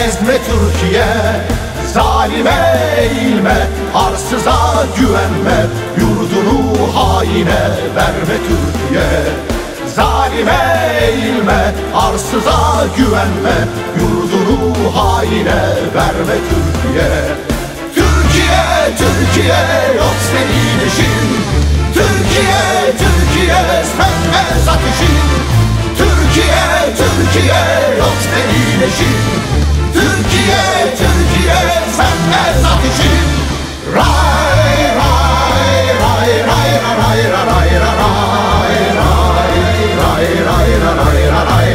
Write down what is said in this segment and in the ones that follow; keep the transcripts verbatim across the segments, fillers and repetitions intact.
ezme Türkiye. Zalime eğilme, arsıza güvenme, yurdunu haine verme Türkiye. Zalime eğilme, arsıza güvenme, yurdunu haine verme Türkiye. Türkiye, Türkiye yok senin işin. Türkiye, Türkiye sönmez ateşin. Türkiye, Türkiye yok senin işin. Türkiye, Türkiye sönmez ateşin. Ray, ray, ray, ray, ray, ray, ray, ray, ray, ray, ray, ray, ray,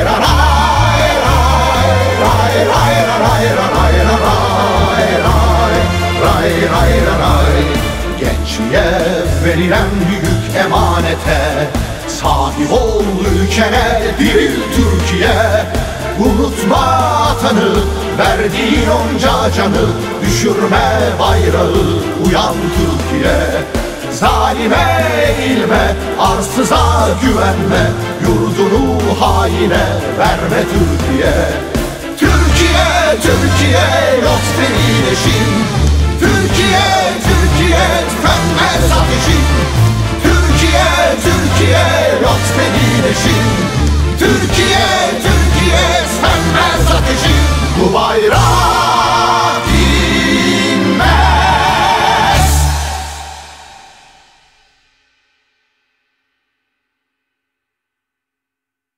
ray. Gençliğe verilen büyük emanete sahip ol ülkene, diril Türkiye. Unutma atanı, verdiğin onca canı, düşürme bayrağı, uyan Türkiye. Zalime eğilme, arsıza güvenme, yurdunu haine verme Türkiye. Türkiye, Türkiye yok senin eşin. Türkiye, Türkiye sönmez ateşin. Türkiye, Türkiye yok senin eşin. Türkiye, Türkiye sönmez ateşin. Bu bayrak